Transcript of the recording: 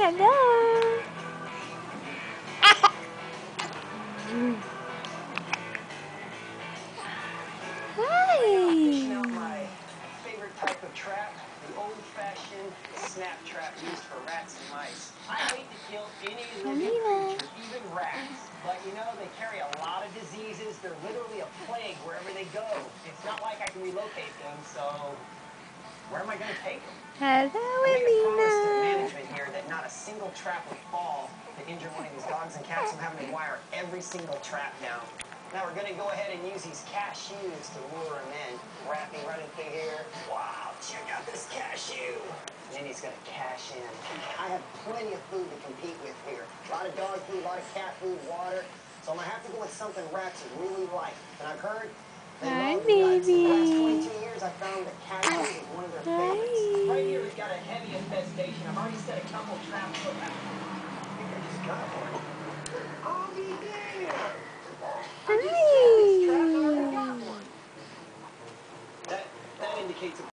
Hello. Dishing out Hi. my favorite type of trap, the old-fashioned snap trap used for rats and mice. I hate to kill any living creature, even rats. But you know, they carry a lot of diseases. They're literally a plague wherever they go. It's not like I can relocate them, so where am I going to take them? Hello, I made a promise to Alina. management here that not a single trap would fall to injure one of these dogs and cats. I'm having to wire every single trap down. Now we're going to go ahead and use these cashews to lure him in. Wrapping right in through here. Wow, check out this cashew. And then he's going to cash in. I have plenty of food to compete with here. A lot of dog food, a lot of cat food, water. So I'm going to have to go with something rats really like. And I've heard they Hi, love nuts. In the last baby. 22 years, I found that cashews is one of their Hi. favorites. Right here, we've got a heavy infestation. I've already set a couple traps. I think I just got one. I'll be there. I just set this trap and already got one. That indicates a